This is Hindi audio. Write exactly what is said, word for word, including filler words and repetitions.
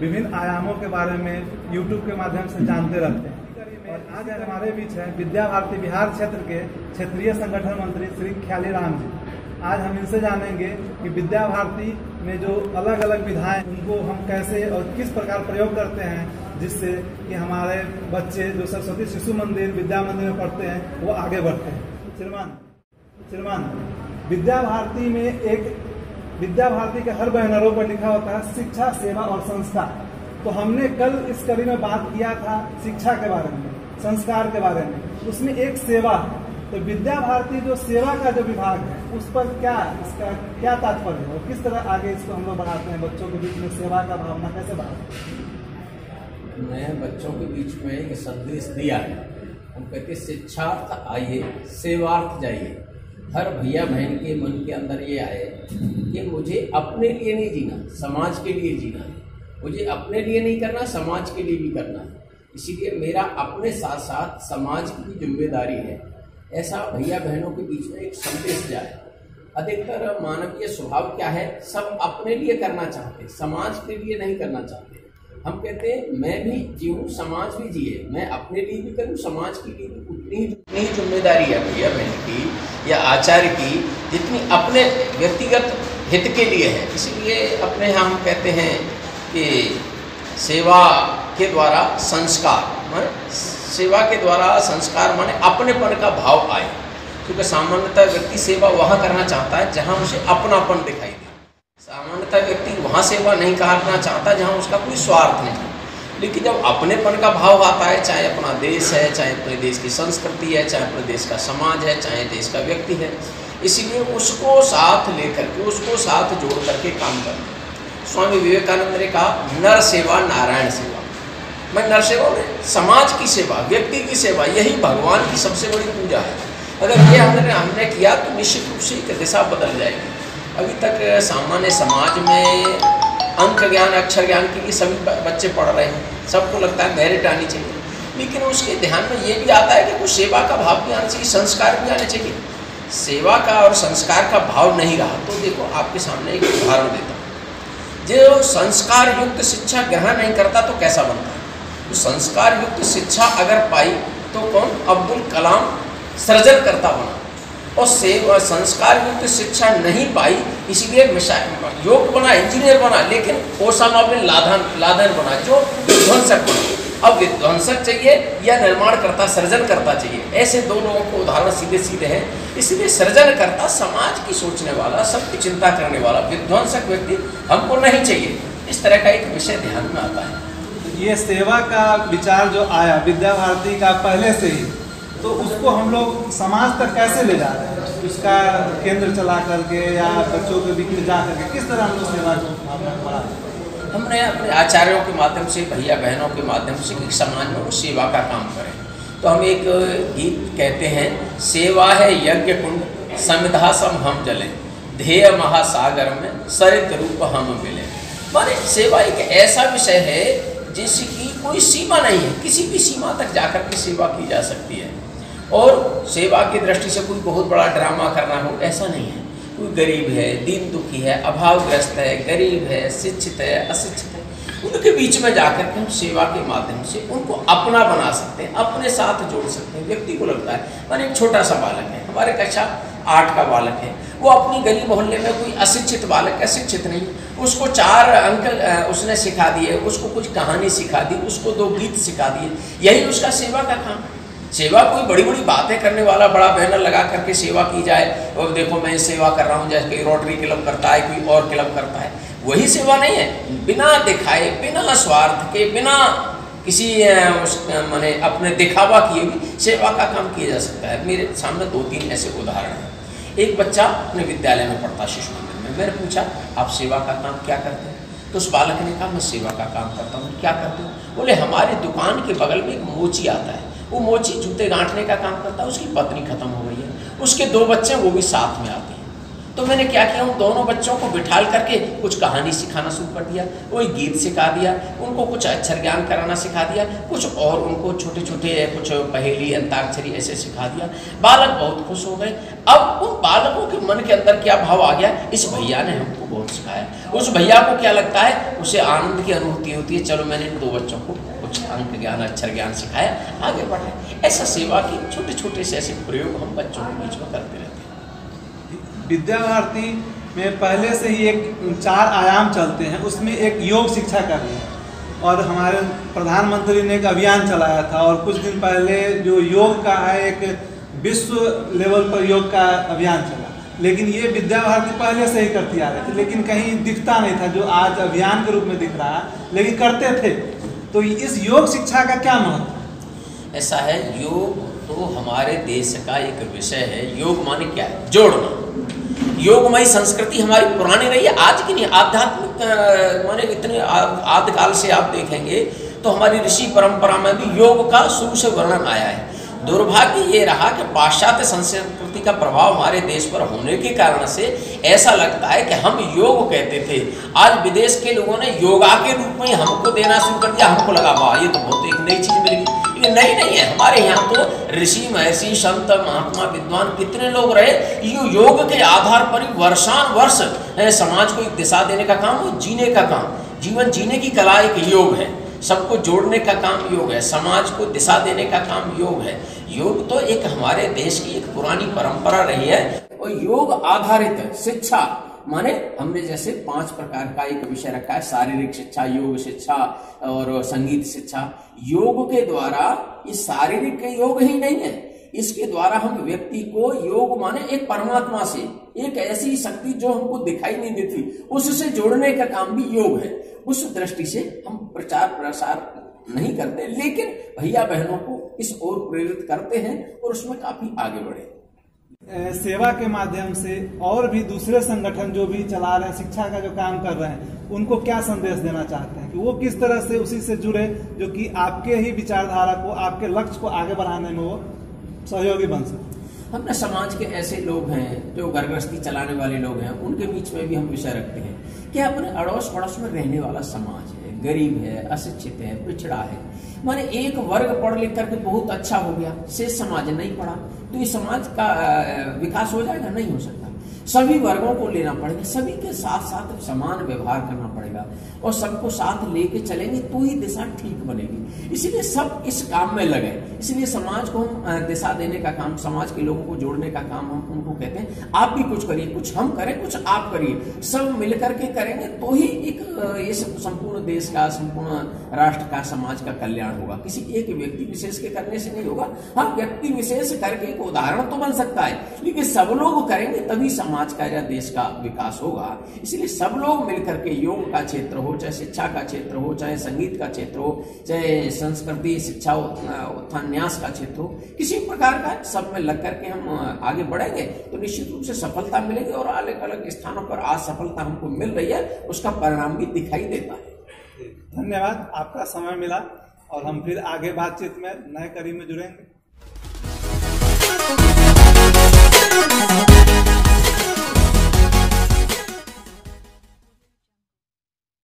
विभिन्न आयामों के बारे में यूट्यूब के माध्यम से जानते रहते हैं। और आज हमारे बीच है विद्या भारती बिहार क्षेत्र के क्षेत्रीय संगठन मंत्री श्री ख्याली राम जी। आज हम इनसे जानेंगे कि विद्या भारती में जो अलग अलग विधाएं उनको हम कैसे और किस प्रकार प्रयोग करते हैं, जिससे कि हमारे बच्चे जो सरस्वती शिशु मंदिर विद्या मंदिर में पढ़ते हैं वो आगे बढ़ते हैं। श्रीमान श्रीमान विद्या भारती में एक विद्या भारती के हर बैनरों पर लिखा होता है शिक्षा, सेवा और संस्कार। तो हमने कल इस कड़ी में बात किया था शिक्षा के बारे में, संस्कार के बारे में, उसमें एक सेवा है। तो विद्या भारती जो सेवा का जो विभाग है उस पर क्या इसका क्या तात्पर्य है और किस तरह आगे इसको हम लोग बढ़ाते हैं, बच्चों के बीच में सेवा का भावना कैसे बढ़ाते हैं? मैं बच्चों के बीच में एक संदेश दिया है। हम कहते शिक्षार्थ आइए, सेवार्थ जाइए। हर भैया बहन के मन के अंदर ये आए कि मुझे अपने लिए नहीं जीना, समाज के लिए जीना है। मुझे अपने लिए नहीं करना, समाज के लिए भी करना है। इसीलिए मेरा अपने साथ साथ समाज की भी जिम्मेदारी है। ऐसा भैया बहनों के बीच में एक संदेश जाए। अधिकतर मानवीय स्वभाव क्या है, सब अपने लिए करना चाहते, समाज के लिए नहीं करना चाहते। हम कहते हैं मैं भी जीऊँ, समाज भी जिए, मैं अपने लिए भी करूँ, समाज के लिए भी उतनी ही उतनी जिम्मेदारी है भैया बहन की या आचार्य की जितनी अपने व्यक्तिगत हित के लिए है। इसीलिए अपने यहाँ हम कहते हैं कि सेवा के द्वारा संस्कार, माने सेवा के द्वारा संस्कार माने अपनेपन का भाव आए। क्योंकि सामान्यतः व्यक्ति सेवा वहाँ करना चाहता है जहाँ उसे अपनापन दिखाई दे। सामान्यतः व्यक्ति वहाँ सेवा नहीं करना चाहता जहाँ उसका कोई स्वार्थ नहीं। लेकिन जब अपनेपन का भाव आता है, चाहे अपना देश है, चाहे अपने देश की संस्कृति है, चाहे अपने देश का समाज है, चाहे देश का व्यक्ति है, इसीलिए उसको साथ लेकर के, उसको साथ जोड़ करके काम करना। स्वामी विवेकानंद ने कहा नर सेवा नारायण सेवा। मैं नर सेवा में समाज की सेवा, व्यक्ति की सेवा, यही भगवान की सबसे बड़ी पूजा है। अगर ये हमने हमने किया तो निश्चित रूप से दिशा बदल जाएगी। अभी तक सामान्य समाज में अंक ज्ञान, अक्षर ज्ञान के लिए सभी बच्चे पढ़ रहे हैं, सबको लगता है मेरिट आनी चाहिए, लेकिन उसके ध्यान में ये भी आता है कि कुछ सेवा का भाव भी आना चाहिए, संस्कार भी आने चाहिए। सेवा का और संस्कार का भाव नहीं रहा तो देखो आपके सामने एक उदाहरण देता हूँ। जो संस्कार युक्त शिक्षा ग्रहण नहीं करता तो कैसा बनता है? तो संस्कार युक्त शिक्षा अगर पाई तो कौन? अब्दुल कलाम सृजन करता बना। और से संस्कार युक्त शिक्षा नहीं पाई, इसीलिए योग बना, इंजीनियर बना, लेकिन ओसामा बिन लादेन लादेन बना, जो विध्वंसक बना। अब विध्वंसक चाहिए या निर्माण करता, सृजन करता चाहिए? ऐसे दो लोगों को उदाहरण सीधे सीधे हैं। इसलिए सृजन करता, समाज की सोचने वाला, सबकी चिंता करने वाला विध्वंसक व्यक्ति हमको नहीं चाहिए। इस तरह का एक विषय ध्यान में आता है। ये सेवा का विचार जो आया विद्या भारती का पहले से ही, तो उसको हम लोग समाज तक कैसे ले जा रहे हैं? उसका केंद्र चला करके या बच्चों के बीच में जा करके किस तरह हम लोग सेवा को बढ़ा? हमने अपने आचार्यों के माध्यम से, भैया बहनों के माध्यम से कि समाज में वो सेवा का काम करें। तो हम एक गीत कहते हैं, सेवा है यज्ञ कुंड, समिधा सम हम जले, ध्येय महासागर में सरित रूप हम मिले। माने सेवा एक ऐसा विषय है जिसकी कोई सीमा नहीं है, किसी भी सीमा तक जाकर के सेवा की जा सकती है। और सेवा की दृष्टि से कोई बहुत बड़ा ड्रामा करना हो ऐसा नहीं है। कोई गरीब है, दीन दुखी है, अभावग्रस्त है, गरीब है, शिक्षित है, अशिक्षित है, उनके बीच में जाकर के हम सेवा के माध्यम से उनको अपना बना सकते हैं, अपने साथ जोड़ सकते हैं। व्यक्ति को लगता है, माने एक छोटा सा बालक है, हमारे कक्षा आठ का बालक है, वो अपनी गली मोहल्ले में कोई अशिक्षित बालक, अशिक्षित नहीं, उसको चार अंक उसने सिखा दिए, उसको कुछ कहानी सिखा दी, उसको दो गीत सिखा दिए, यही उसका सेवा का काम। सेवा कोई बड़ी बड़ी बातें करने वाला बड़ा बैनर लगा करके सेवा की जाए, और देखो मैं सेवा कर रहा हूँ, जैसे कोई रोटरी क्लब करता है, कोई और क्लब करता है, वही सेवा नहीं है। बिना दिखाए, बिना स्वार्थ के, बिना किसी माने अपने दिखावा किए भी सेवा का काम किया जा सकता है। मेरे सामने दो तीन ऐसे उदाहरण हैं। एक बच्चा अपने विद्यालय में पढ़ता, शिशु मंदिर में। मैंने पूछा आप सेवा का काम क्या करते हैं? तो उस बालक ने कहा मैं सेवा का काम करता हूँ। क्या करते हो? बोले हमारी दुकान के बगल में एक मोची आता है, वो मोची जूते गांठने का काम करता है, उसकी पत्नी खत्म हो गई है, उसके दो बच्चे वो भी साथ में आते हैं। तो मैंने क्या किया, उन दोनों बच्चों को बिठाल करके कुछ कहानी सिखाना शुरू कर दिया, कोई गीत सिखा दिया, उनको कुछ अक्षर ज्ञान कराना सिखा दिया, कुछ और उनको छोटे छोटे कुछ पहेली, अंताक्षरी ऐसे सिखा दिया। बालक बहुत खुश हो गए। अब उन बालकों के मन के अंदर क्या भाव आ गया, इस भैया ने हमको बहुत सिखाया। उस भैया को क्या लगता है, उसे आनंद की अनुभूति होती है, चलो मैंने इन दो बच्चों को कुछ अंक ज्ञान अक्षर ज्ञान सिखाया, आगे बढ़े। ऐसा सेवा की छोटे छोटे से ऐसे प्रयोग हम बच्चों के बीच में करते रहते हैं। विद्या भारती में पहले से ही एक चार आयाम चलते हैं, उसमें एक योग शिक्षा का भी है और हमारे प्रधानमंत्री ने एक अभियान चलाया था और कुछ दिन पहले जो योग का है एक विश्व लेवल पर योग का अभियान चला। लेकिन ये विद्या भारती पहले से ही करती आ रही थी, लेकिन कहीं दिखता नहीं था जो आज अभियान के रूप में दिख रहा है, लेकिन करते थे। तो इस योग शिक्षा का क्या महत्व? ऐसा है, योग तो हमारे देश का एक विषय है। योग माने क्या है, जोड़ना। योगमय संस्कृति हमारी पुरानी रही है, आज की नहीं। आध्यात्मिक माने इतने आदिकाल से आप देखेंगे तो हमारी ऋषि परंपरा में भी योग का शुरू से वर्णन आया है। दुर्भाग्य ये रहा कि पाश्चात्य संस्कृति का प्रभाव हमारे देश पर होने के कारण से ऐसा लगता है कि हम योग कहते थे, आज विदेश के लोगों ने योगा के रूप में हमको देना शुरू कर दिया। हमको लगा वाह ये तो बहुत एक नई चीज मिल गई, ये नई नहीं है। हमारे यहाँ तो ऋषि महर्षि संत महात्मा विद्वान कितने लोग रहे, ये योग के आधार पर ही वर्षान वर्ष समाज को एक दिशा देने का काम और जीने का काम, जीवन जीने की कला एक योग है। सबको जोड़ने का काम योग है, समाज को दिशा देने का काम योग है। योग तो एक हमारे देश की एक पुरानी परंपरा रही है और योग आधारित शिक्षा माने हमने जैसे पांच प्रकार का एक विषय रखा है, शारीरिक शिक्षा, योग शिक्षा और संगीत शिक्षा। योग के द्वारा ये शारीरिक योग ही नहीं है, इसके द्वारा हम व्यक्ति को योग माने एक परमात्मा से, एक ऐसी शक्ति जो हमको दिखाई नहीं देती, उससे जोड़ने का काम भी योग है। उस दृष्टि से हम प्रचार प्रसार नहीं करते, लेकिन भैया बहनों को इस ओर प्रेरित करते हैं और उसमें काफी आगे बढ़े। सेवा के माध्यम से और भी दूसरे संगठन जो भी चला रहे हैं, शिक्षा का जो काम कर रहे हैं, उनको क्या संदेश देना चाहते हैं कि वो किस तरह से उसी से जुड़े जो कि आपके ही विचारधारा को, आपके लक्ष्य को आगे बढ़ाने में वो सहयोगी बन सके? अपने समाज के ऐसे लोग हैं जो घर गृहस्थी चलाने वाले लोग हैं, उनके बीच में भी हम विषय रखते हैं कि अपने अड़ोस पड़ोस में रहने वाला समाज है, गरीब है, अशिक्षित है, पिछड़ा है। माने एक वर्ग पढ़ लिख करके बहुत अच्छा हो गया, शेष समाज नहीं पढ़ा, तो ये समाज का विकास हो जाएगा? नहीं हो सकता। सभी वर्गों को लेना पड़ेगा, सभी के साथ साथ समान व्यवहार करना पड़ेगा और सबको साथ लेके चलेंगे तो ही दिशा ठीक बनेगी। इसीलिए सब इस काम में लगे। इसलिए समाज को हम दिशा देने का काम, समाज के लोगों को जोड़ने का काम हम उनको कहते हैं आप भी कुछ करिए, कुछ हम करें, कुछ आप करिए, सब मिलकर के करेंगे तो ही एक ये संपूर्ण देश का, संपूर्ण राष्ट्र का, समाज का कल्याण होगा। किसी एक व्यक्ति विशेष के करने से नहीं होगा। हाँ, व्यक्ति विशेष करके एक उदाहरण तो बन सकता है, लेकिन सब लोग करेंगे तभी समाज का या देश का विकास होगा। इसलिए सब लोग मिलकर के, योग का क्षेत्र हो, चाहे शिक्षा का क्षेत्र हो, चाहे संगीत का क्षेत्र हो, चाहे संस्कृति शिक्षा उत्थान्यास का क्षेत्र हो, किसी प्रकार का सब में लग करके हम आगे बढ़ेंगे तो निश्चित रूप से सफलता मिलेगी। और अलग अलग स्थानों पर आज सफलता हमको मिल रही है, उसका परिणाम भी दिखाई देता है। धन्यवाद, आपका समय मिला और हम फिर आगे बातचीत में नए कड़ी में जुड़ेंगे।